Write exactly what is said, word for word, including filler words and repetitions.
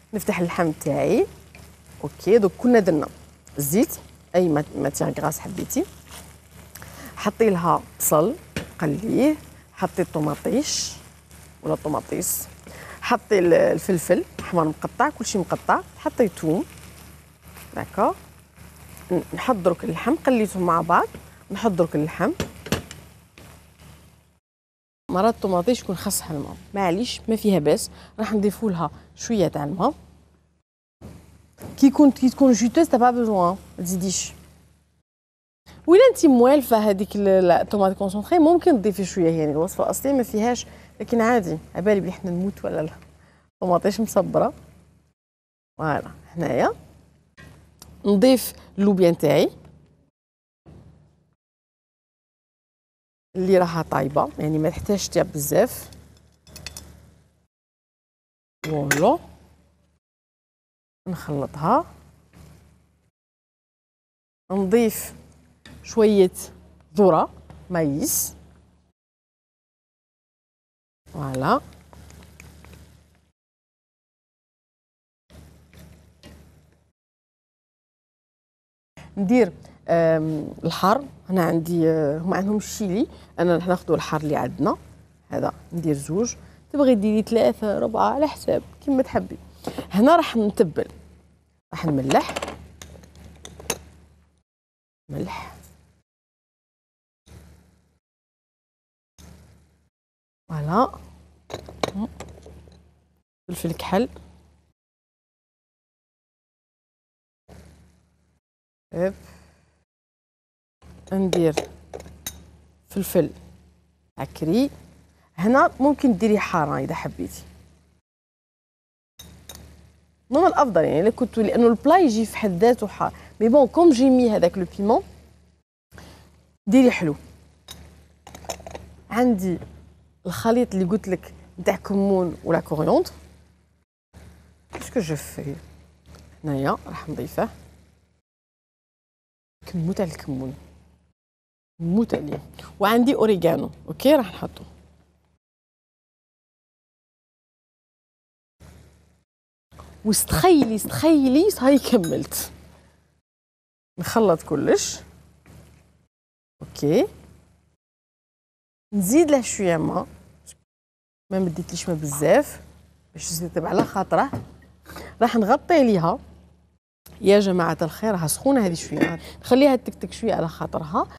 نفتح اللحم تاعي. اوكي دوك كنا درنا الزيت اي ماتيغ غراس حبيتي، حطي لها بصل قليه، حطي الطوماطيش ولا الطوماطيس، حطي الفلفل احمر مقطع كلشي مقطع، حطي ثوم داكور. نحط درك اللحم قليتهم مع بعض، نحط درك اللحم. مرات الطوماطيش يكون خاصها الماء معليش ما فيها باس، راح نضيفوا لها شويه تاع الماء. كي يكون كي تكون جوتوز تا با بوزوان ما تزيديش. وإلا انت موالفه هذيك الطوماط كونسونطري ممكن تضيفي شويه، يعني الوصفه الاصليه ما فيهاش، لكن عادي عبالي بلي حنا نموت ولا لا. طوماطيش مصبره فوالا. هنايا نضيف اللوبيا نتاعي اللي راها طايبه، يعني ما تحتاجش تطيب بزاف. فوالا نخلطها، نضيف شويه ذره مايس فوالا. ندير الحار. انا عندي هما عندهم الشيلي، انا راح ناخذ الحار اللي عندنا هذا، ندير زوج، تبغي ديري ثلاثه ربعه على حساب كيما تحبي. هنا راح نتبل، راح نملح ملح فوالا، فلفل كحل هب، ندير فلفل عكري. هنا ممكن ديري حاره اذا حبيتي، من الافضل يعني الا كنتو، لانه البلا يجي في حد ذاته حار، مي بون كوم جي مي هذاك لو بيمون ديري حلو. عندي الخليط اللي قلت لك نتاع كمون ولا كوريوندر. اسكو جو في هنايا راح نضيفه كمون تاع الكمون، نموت عليه. وعندي اوريغانو اوكي راح نحطو. واستخيلي استخيلي هاي كملت. نخلط كلش اوكي، نزيد له شويه ما ما مديتليش ما بزاف باش تزيد على خاطره. راح نغطي عليها يا جماعه الخير، راها سخونه هذه شويه، نخليها تكتك شويه على خاطرها.